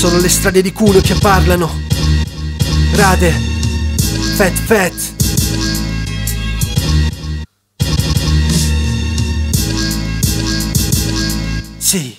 Sono le strade di Cuneo che parlano. Rade, Fat. Sì.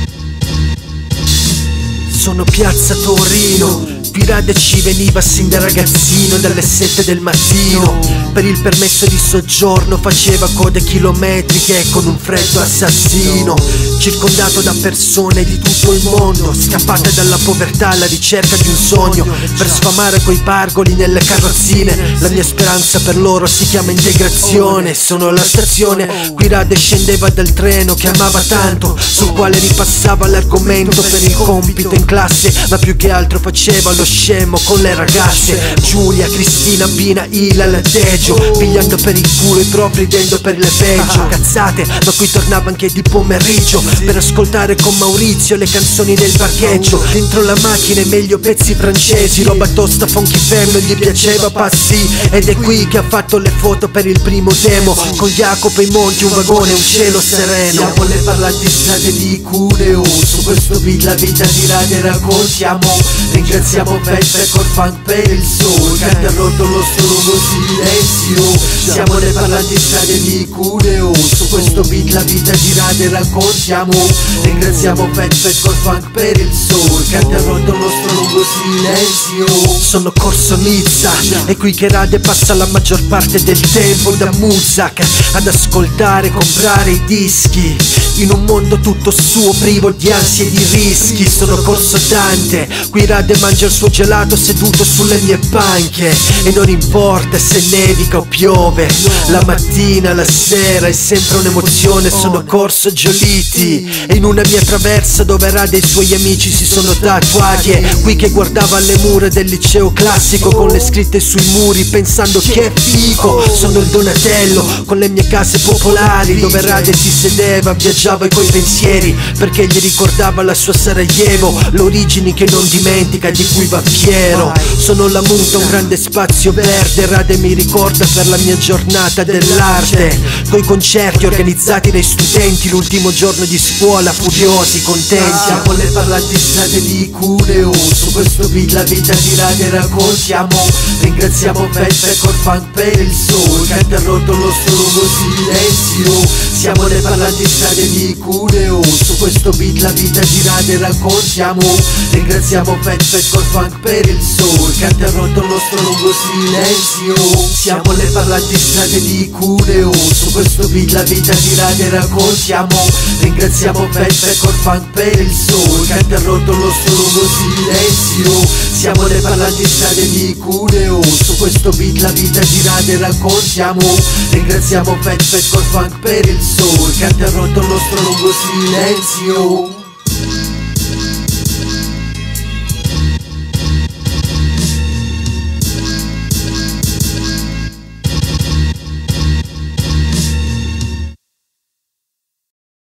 Sono piazza Torino. Qui Rade ci veniva sin da ragazzino, dalle 7 del mattino. Per il permesso di soggiorno faceva code chilometriche con un freddo assassino. Circondato da persone di tutto il mondo, scappate dalla povertà alla ricerca di un sogno, per sfamare coi pargoli nelle carrozzine. La mia speranza per loro si chiama integrazione. Sono alla stazione, qui Rade scendeva dal treno che amava tanto, sul quale ripassava l'argomento per il compito in classe, ma più che altro faceva lo scemo con le ragazze. Giulia, Cristina, Pina, Ila, Latteggio, pigliando per il culo i propri, ridendo per le peggio. Cazzate, ma qui tornava anche di pomeriggio per ascoltare con Maurizio le canzoni del parcheggio. Dentro la macchina meglio pezzi francesi, roba tosta, funky femme, gli piaceva passi. Ed è qui che ha fatto le foto per il primo demo, con Jacopo e Monti, un vagone, un cielo sereno. Siamo le parlanti strade di Cuneo, su questo beat la vita di Rade raccontiamo. Ringraziamo Fat col funk per il soul, che ha rotto lo nostro lungo silenzio. Siamo le parlanti strade di Cuneo, su questo beat la vita di Rade raccontiamo. Ringraziamo Fat col funk per il soul, che ha rotto lo nostro lungo silenzio. Sono corso Nizza, è qui che Rade passa la maggior parte del tempo, da Muzak ad ascoltare, comprare i dischi, in un mondo tutto suo, privo di ansie e di rischi. Sono corso Dante, qui Rade mangia il suo gelato seduto sulle mie panche, e non importa se nevica o piove, la mattina, la sera è sempre un'emozione. Sono corso Gioliti, e in una mia traversa dove Rade e i suoi amici si sono tatuati. È qui che guardava le mura del liceo classico con le scritte sui muri, pensando che figo. Sono il Donatello con le mie case popolari, dove Rade si sedeva, viaggiava coi pensieri, perché gli ricordava la sua Sarajevo, l'origini che non dimentica, di cui va fiero. Sono la muta, un grande spazio verde, Rade mi ricorda per la mia giornata dell'arte, coi concerti organizzati dai studenti, l'ultimo giorno di scuola, furiosi, contenti. Siamo le parlanti strade di Cuneo, su questo beat la vita di Rade raccontiamo. Ringraziamo Fat col funk per il soul, che ha interrotto lo nostro lungo silenzio. Siamo le parlanti strade di Cuneo, su questo beat la vita di Rade raccontiamo. Ringraziamo Fat col funk per il soul, che ha interrotto lo nostro lungo silenzio. Siamo le parlanti strade di Cuneo, su questo beat la vita di Rade raccontiamo. Ringraziamo Fat col funk per il soul, che ha interrotto lo nostro lungo silenzio. Siamo le parlanti strade di Cuneo, su questo beat la vita di Rade raccontiamo. Ringraziamo Fat col funk per il soul, che ha interrotto lo nostro lungo silenzio.